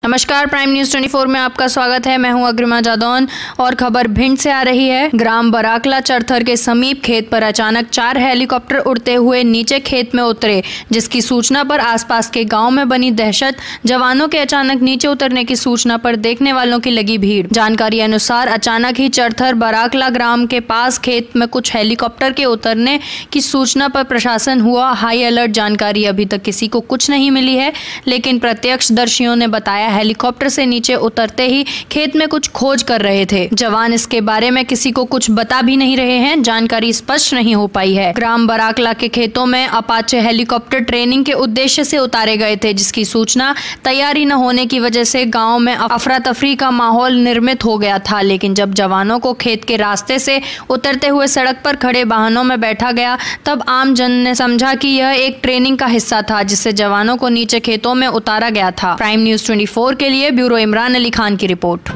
नमस्कार, prime news 24 में आपका स्वागत है। मैं हूं अग्रिमा जादौन और खबर भिंड से आ रही है। ग्राम बराकला चरथर के समीप खेत पर अचानक 4 हेलीकॉप्टर उड़ते हुए नीचे खेत में उतरे, जिसकी सूचना पर आसपास के गांव में बनी दहशत। जवानों के अचानक नीचे उतरने की सूचना पर देखने वालों की लगी भीड़। जानकारी अनुसार अचानक ही चरथर बराकला ग्राम के पास खेत में कुछ हेलीकॉप्टर के उतरने की सूचना पर प्रशासन हुआ हाई अलर्ट। जानकारी अभी तक किसी को कुछ नहीं मिली है, लेकिन प्रत्यक्षदर्शियों ने बताया हेलीकॉप्टर से नीचे उतरते ही खेत में कुछ खोज कर रहे थे। जवान इसके बारे में किसी को कुछ बता भी नहीं रहे हैं। जानकारी स्पष्ट नहीं हो पाई है। ग्राम बराकला के खेतों में अपाचे हेलीकॉप्टर ट्रेनिंग के उद्देश्य से उतारे गए थे, जिसकी सूचना तैयारी न होने की वजह से गांव में अफरा तफरी का माहौल निर्मित हो गया था। लेकिन जब जवानों को खेत के रास्ते से उतरते हुए सड़क पर खड़े वाहनों में बैठा गया, तब आम जन ने समझा कि यह एक ट्रेनिंग का हिस्सा था, जिससे जवानों को नीचे खेतों में उतारा गया था। प्राइम न्यूज़ 24 के लिए ब्यूरो इमरान अली खान की रिपोर्ट।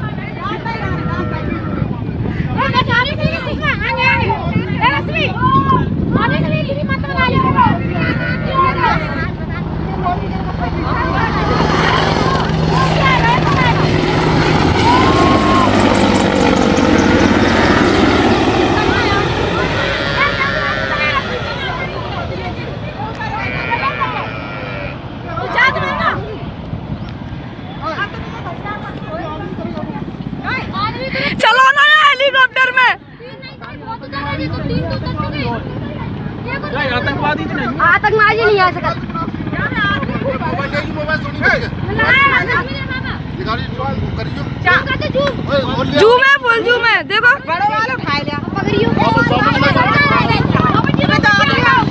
चलो ना हेलीकॉप्टर में। आतंकवादी नहीं आ सकता। जूम है, फुल जूम है, देखो बड़े वाले उठा लिया।